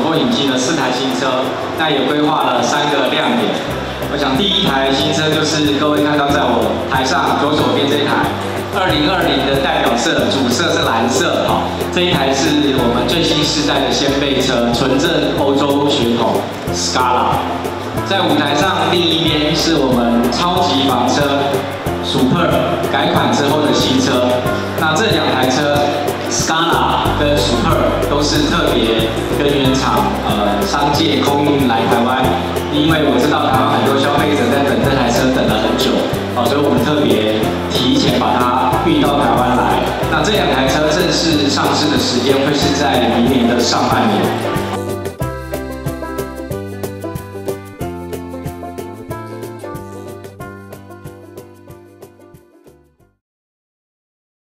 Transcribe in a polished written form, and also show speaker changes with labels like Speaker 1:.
Speaker 1: 共引进了4台新车，那也规划了3个亮点。我想第一台新车就是各位看到在我台上左手边这一台，2020的代表色主色是蓝色，好，这一台是我们最新世代的掀背车，纯正欧洲血统 Scala。在舞台上另一边是我们超级房车 Super 改款之后的新车，那这2台车 Scala 跟 Super 都是特别跟原厂商界空运来台湾，因为我知道台湾很多消费者在等这台车等了很久，所以我们特别提前把它运到台湾来。那这2台车正式上市的时间会是在明年的上半年。